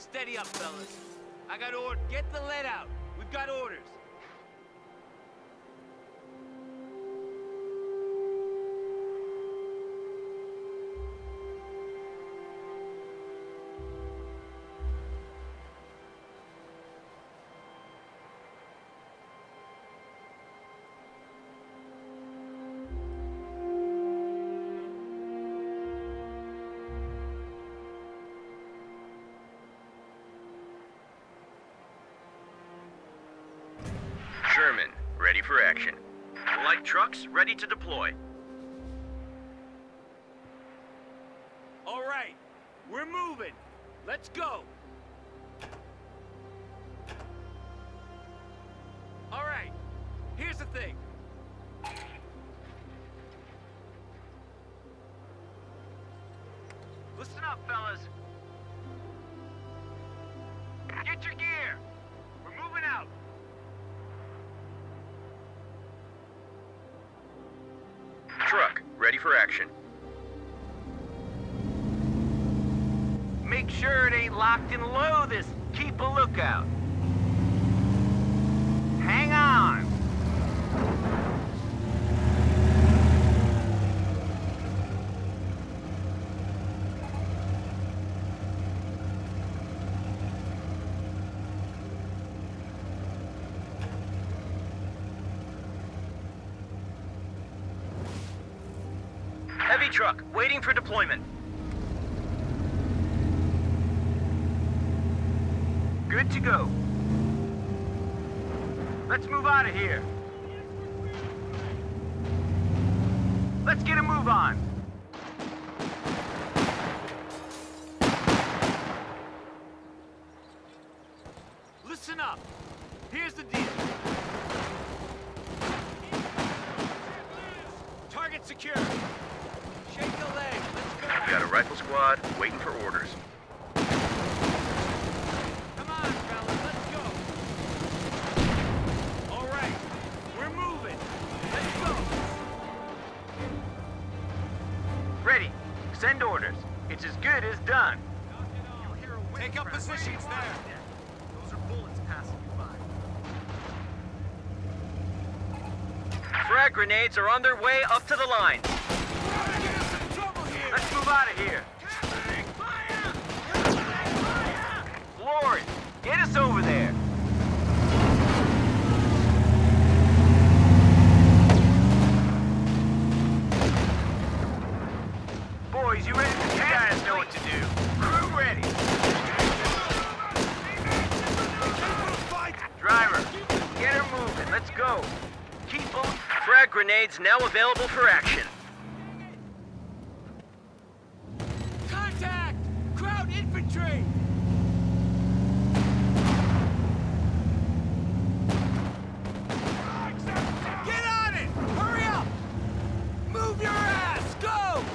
Steady up, fellas. I got orders. Get the lead out. We've got orders. Sherman, ready for action. Light trucks ready to deploy. All right, we're moving. Let's go. All right, here's the thing. Listen up, fellas. Get your gear. We're moving out. Truck, ready for action. Make sure it ain't locked and low. Keep a lookout. Hang on. Heavy truck, waiting for deployment. Good to go. Let's move out of here. Let's get a move on. Listen up. Here's the deal. Target secure. Shake the leg. Let's go. Got a rifle squad waiting for orders. Come on, fellas. Let's go. All right. We're moving. Let's go. Ready. Send orders. It's as good as done. Take up positions there. Those are bullets passing you by. Frag grenades are on their way up to the line. Let's move out of here. Lawrence, get us over there. Boys, you ready? You guys know what to do. Crew ready. Driver, get her moving. Let's go. Keep them. Frag grenades now available for action. Contact! Crowd infantry! Get on it! Hurry up! Move your ass! Go!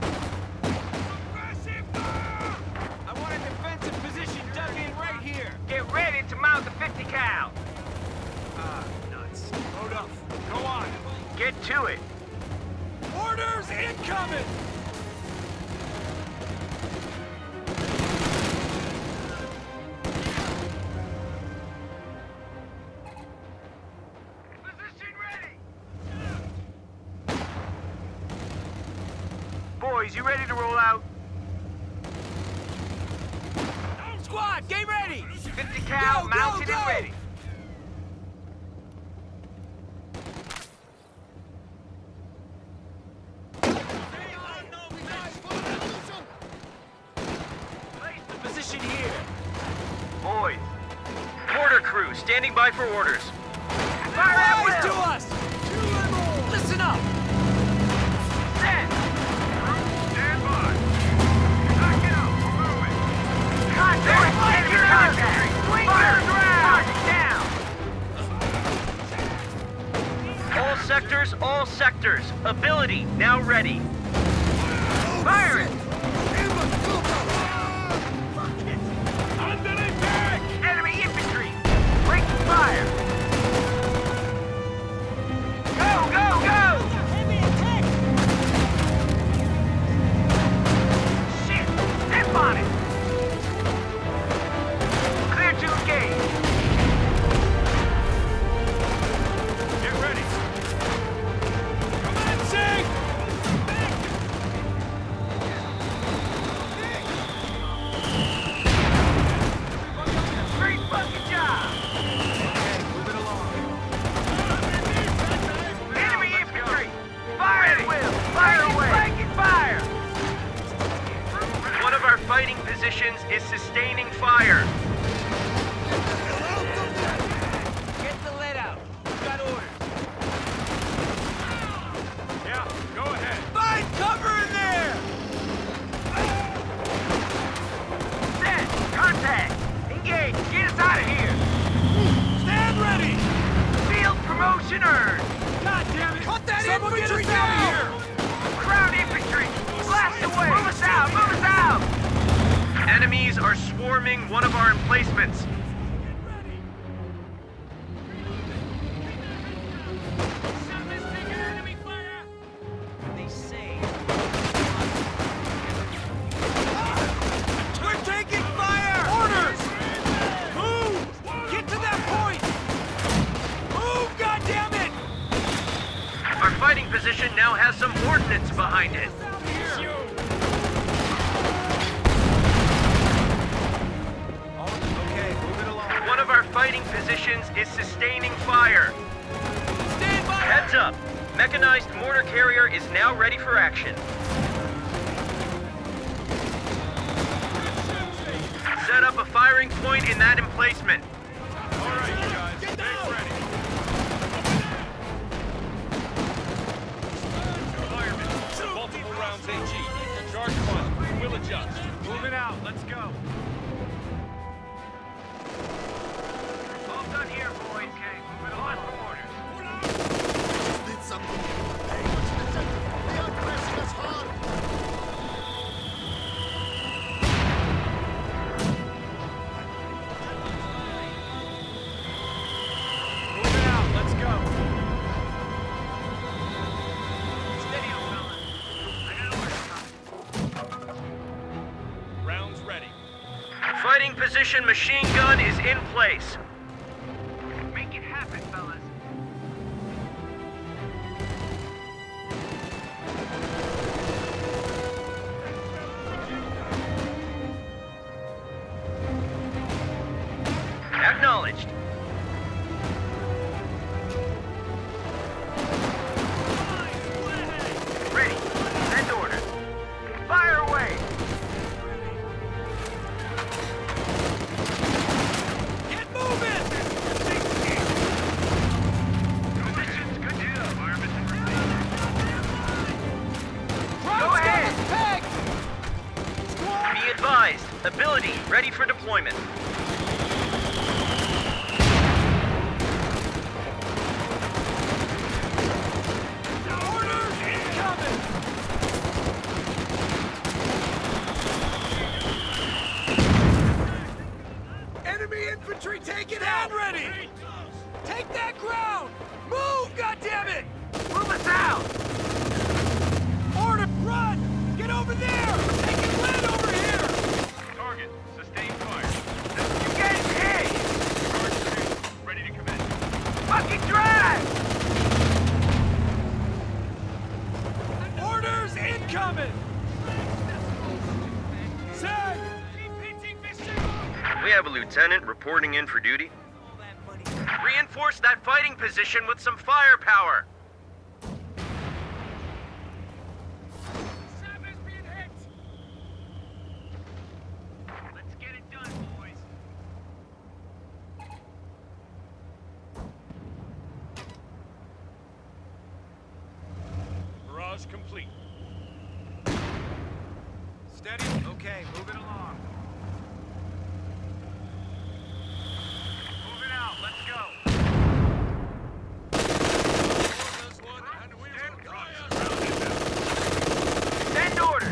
I want a defensive position dug in right here. Get ready to mount the 50 cal. Nuts. Load up. Go on. Get to it. Orders incoming! Boys, you ready to roll out? Squad, get ready! 50 cal, mounted and ready. Place the position here. Boys. Mortar crew standing by for orders. Fire at will! To us! Listen up! Stand by. Knock it out. Move it. Contact! Enemy contact! Fire ground! All sectors. Ability now ready. Fire it! Under attack! Enemy infantry! Break fire! Go, go, go! Heavy attack! Shit! Step on it! fighting positions is sustaining fire. Get the lead out. We've got orders. Yeah, go ahead. Find cover in there! Set! Contact! Engage! Get us out of here! Stand ready! Field promotion earned! God damn it! Cut that infantry down! Out of here! Ground infantry! Blast away! Move us out! Move us out! Enemies are swarming one of our emplacements. We're taking fire! Orders! Move! Get to that point! Move, goddammit! Our fighting position now has some ordnance behind it. One of our fighting positions is sustaining fire. Stand by! Heads up. Mechanized mortar carrier is now ready for action. Set up a firing point in that emplacement. All right, you guys. Stay ready. Firemen, multiple rounds AG. Charge one. We'll adjust. Moving out. Let's go. All done here, boys. Okay, moving on for orders. Did something. Hey, they are pressing us hard. Moving out. Let's go. Steady on, fella. I got orders. Rounds ready. Fighting position machine gun is in place. Make it happen, fellas. Acknowledged. Ready. Send orders. Fire away. Get moving! Positions, good deal, fireman. Go ahead! Be advised. Ability ready for deployment. Orders incoming! Enemy infantry taken out! Ready! Take that ground! Move, goddammit! Move us out! Order! Run! Get over there! We're taking lead over here! Target, sustain fire. Engage hit! Charge 2, ready to commence. Fucking drive! Orders incoming! Sag! We have a lieutenant reporting in for duty. Reinforce that fighting position with some firepower. Let's get it done, boys. Barrage complete. Steady. Okay, moving along. Moving out. Let's go. Send orders.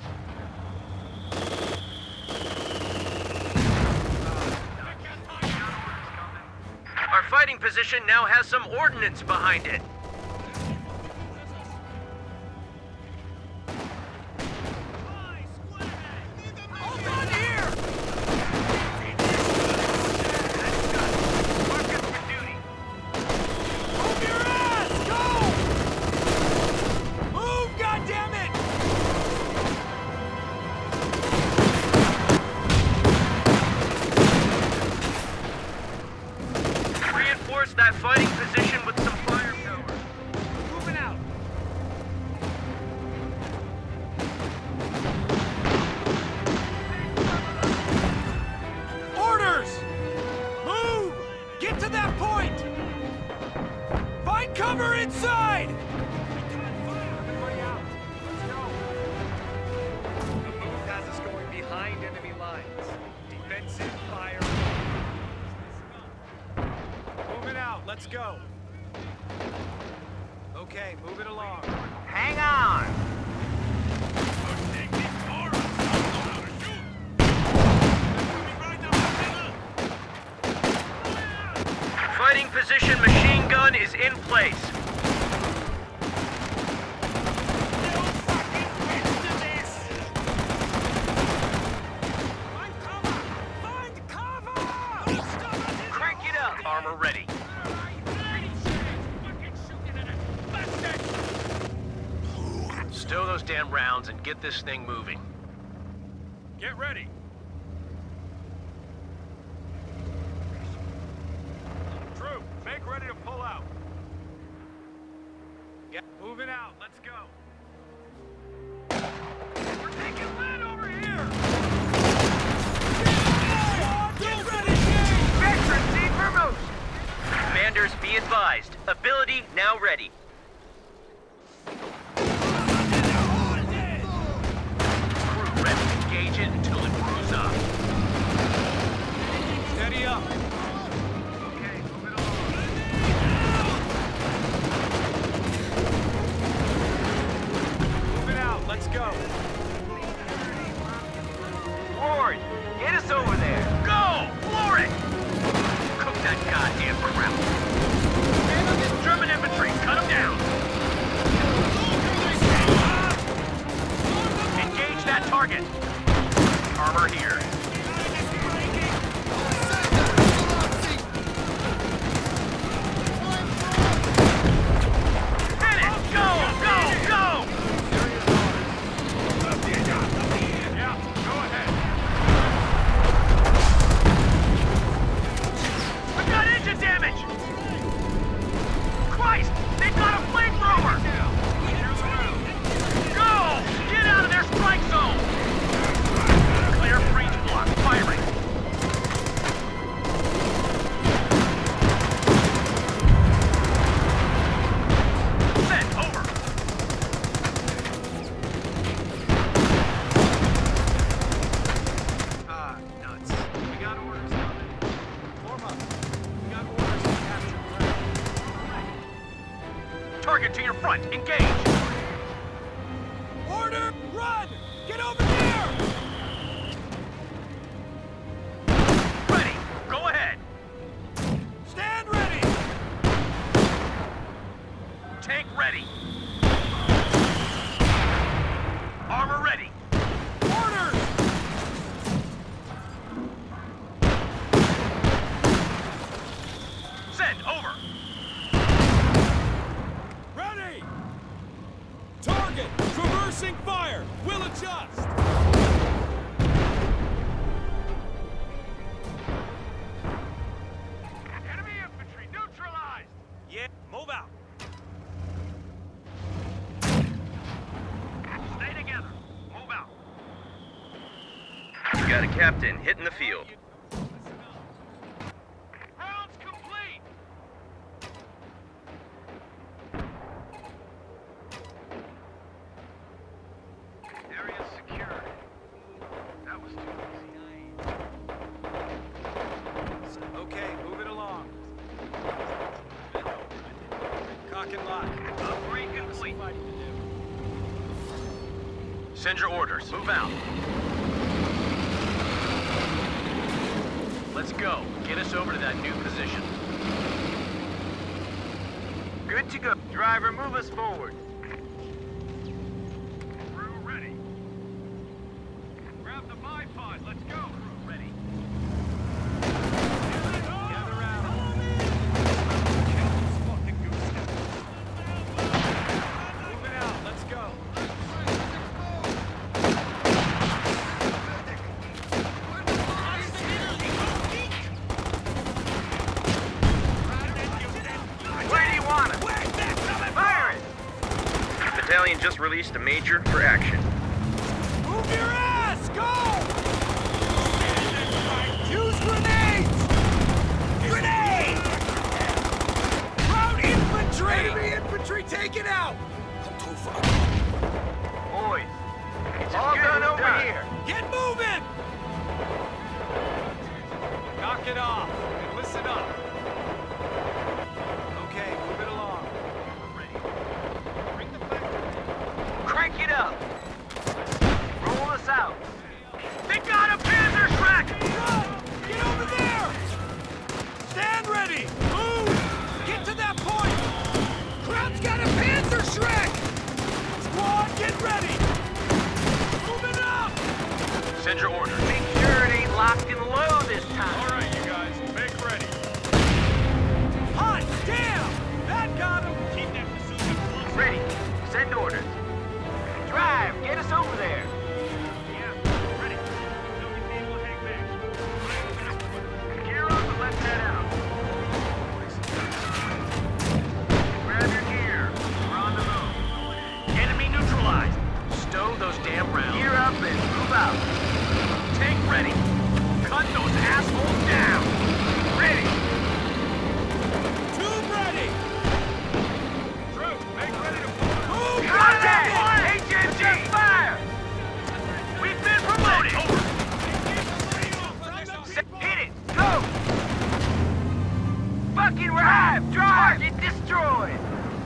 Our fighting position now has some ordnance behind it. Hold on here! Marcus for duty. Move your ass! Go! Move, goddammit! Reinforce that fighting position with some firepower. lines. Defensive fire. Moving out, let's go. Okay, move it along. Hang on! Fighting position machine gun is in place. Crank it up. Armor ready. Stow those damn rounds and get this thing moving. Get ready. True, make ready to pull out. Get moving out, let's go. We're taking lead over here. Get ready, Veteran, see for motion. Commanders, be advised. Ability now ready. Crew ready. Engage it until it proves up. Steady up. Okay, move it along. Move it out, let's go. Ward, get us over there. Go! Floor it! Cook that goddamn crap. German infantry, cut them down. Engage that target. Armor here. Hit it! Go! Go! Go! Yeah, go ahead. I got engine damage! Christ! They've got a flamethrower! Go! Get out of their strike zone! Clear breach block. Firing. Send over. Nuts. We got orders coming. Form up. We got orders to capture ground. Target to your front. Engage. Order! Run! Get over here! Ready. Go ahead. Stand ready! Tank ready. Armor ready. Orders! Send over. Ready! Target! Traversing fire! We'll adjust! Enemy infantry neutralized! Yeah, move out! Stay together! Move out! We got a captain hitting the field. Rounds complete! Area secured. That was too easy. Okay, move it along. Cock and lock. Upgrade complete. Fighting to do. Send your orders. Move out. Let's go. Get us over to that new position. Good to go. Driver, move us forward. Crew ready. Grab the bipod. Let's go. Crew ready. Gather round. Kill this fucking gooseneck. Moving out. Let's go. Where do you want us? Fire it! Battalion just released a major for action. Move your ass! Go! Use grenades! Grenade! Ground infantry! Enemy infantry taken out! Boys, all done over here. Get moving! it off and listen up. Okay, move it along. We're ready. Bring the factory. Crank it up. Roll us out. They got a Panzer track! Get over there! Stand ready! Move! Get to that point! Crowd's got a Panzer Shrek! Squad, get ready! Moving up! Send your order. Make sure it ain't locked and low this time. All right, you guys, make ready. Hot damn! That got him! Keep that bazooka close. Ready. Send orders. Drive, get us over there. Yeah, ready. No need will hang back. Gear up and let's head out. Grab your gear. We're on the move. Enemy neutralized. Stow those damn rounds. Gear up and move out. Tank ready. Cut those assholes down. Ready. Tube ready! Troop, make ready to move! Contact! HMG! Fire! We've been promoted! Hit it! Go! Fucking drive! Target destroyed!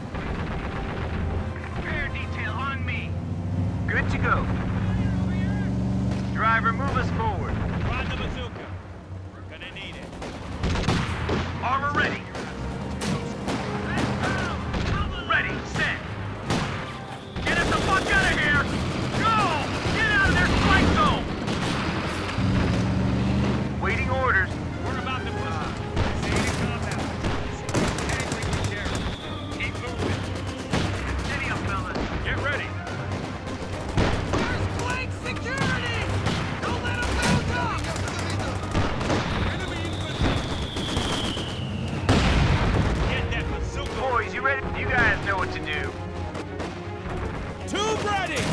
Repair detail on me. Good to go. Driver, move us forward. Find the bazooka. We're gonna need it. Armor ready. Ready, set. Get us the fuck out of here! Go! Get out of their strike zone! Waiting orders. We're about to push them. Stay in combat. Handling the sheriff. Keep moving. Steady up, fellas. Get ready. Where's flank security? Don't let them move up! Get that bazooka. Boys, you ready? You guys know what to do. Tube ready!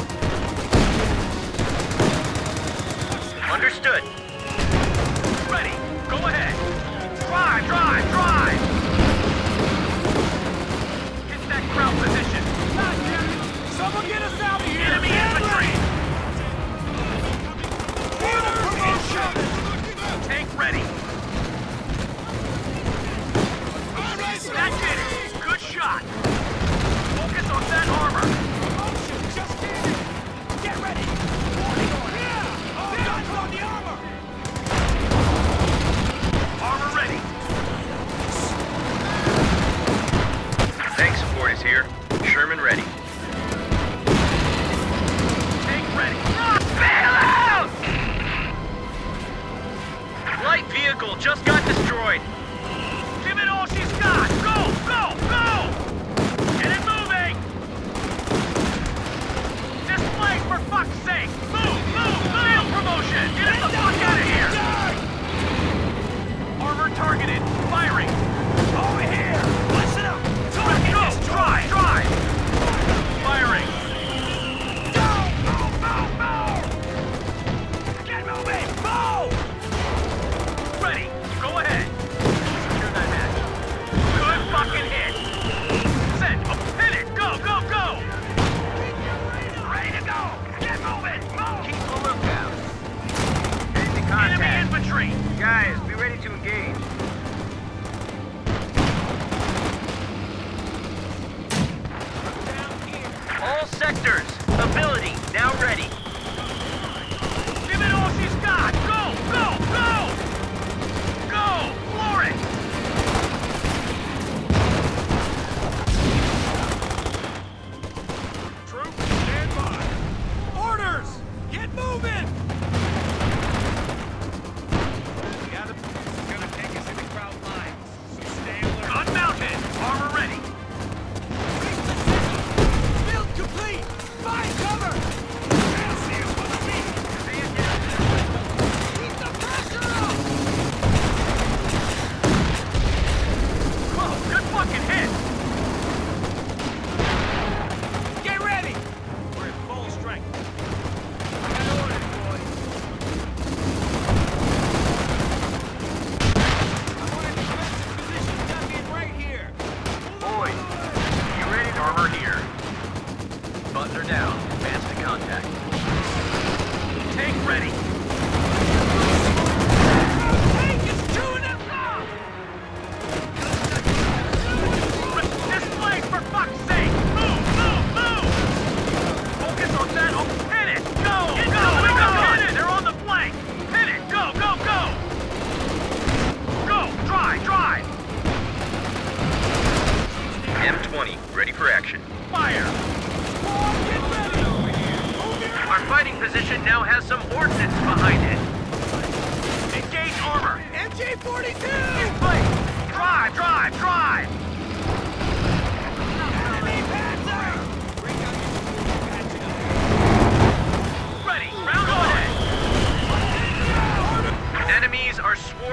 Understood. Ready. Go ahead. Drive, drive, drive! Get that ground position. Someone get us out of here! Enemy infantry! Order promotion! Tank ready. That did it. Good shot. Focus on that armor. Promotion! Just hit it! Get ready! Yeah! Guns on the armor! Armor ready. Tank support is here. Sherman ready. Tank ready. Bail out! Light vehicle just got destroyed. Give it all she's got. Go, go, go! Get it moving! Display for fuck's sake! Move, move, move! Promotion! Get us the fuck out of here! Armor targeted. Firing. Over here. Listen up. Let's go. Drive. Drive. Firing. Go. Move. Move. Move. Get moving. Move. Ready. Go ahead. Secure that hatch. Good fucking hit. Send. Hit it. Go. Go. Go. Ready to go. Get moving. Move. Keep the lookout. Enemy contact. Enemy infantry. Guys, be ready to engage. All sectors. Ability now ready. Give it all she's got. Go, go, go! Go! Floor it! Troops, stand by! Orders! Get moving! It's gonna take us into crowd lines, so stay alert. Gun mounted. Armor ready. Build complete! Find cover!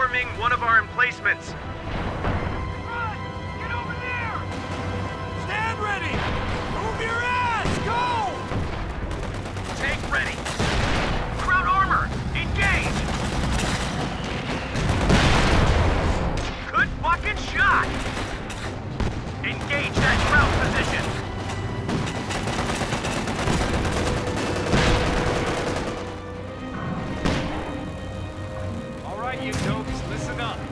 Confirming one of our emplacements. Run! Get over there! Stand ready! Move your ass! Go! Tank ready. Crowd armor, engage! Good fucking shot! Engage that crowd position. All right, you dopes, listen up.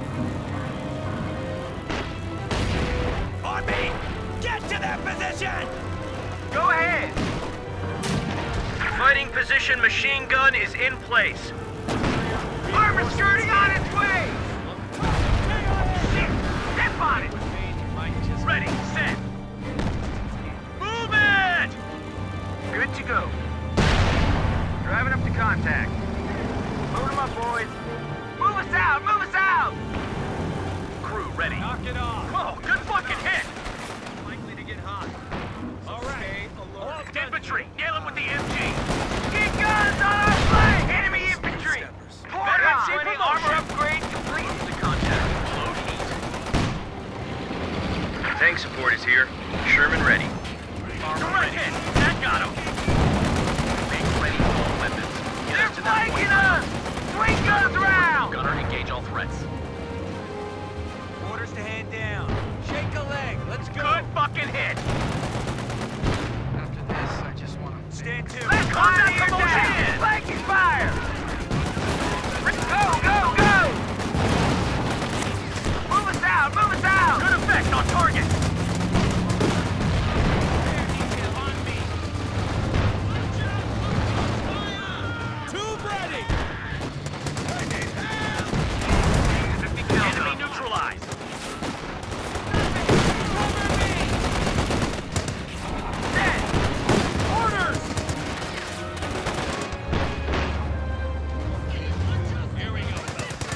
On me! Get to that position! Go ahead! Fighting position machine gun is in place. Armor skirting on its way! Shit! Step on it! Ready, set. Move it! Good to go. Driving up to contact. Load them up, boys. Move us out! Move us out! Crew ready. Knock it off. Oh, good fucking hit! Likely to get hot. All right. Infantry, nail him with the MG. Get guns on our flank! Enemy infantry! Pour it Veteran on! promotion. Armor upgrade complete. To contact. Load heat. Tank support is here. Sherman ready. Direct hit. That got him. Make ready for all weapons. Get They're us to that point. flanking us! Swing guns around! Gunner, engage all threats. Orders to hand down. Shake a leg. Let's go. Good fucking hit. After this, I just want to stand to. Let's combat promotion! Flanking fire! Go, go, go! Move us out! Move us out! Good effect on target. Tube ready! Enemy neutralized. Dead! Orders! Here we go.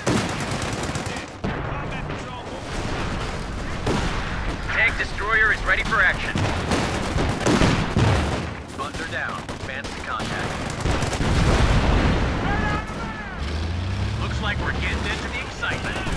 Combat patrol. Tank destroyer is ready for action. Guns are down. Advance to contact. Looks like we're getting into the excitement.